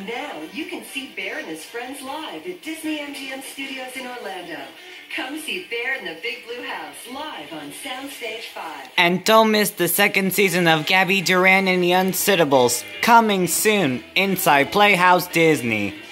Now you can see Bear and his friends live at Disney MGM Studios in Orlando. Come see Bear in the Big Blue House live on Soundstage 5. And don't miss the second season of Gabby, Duran, and the Unsittables, coming soon inside Playhouse Disney.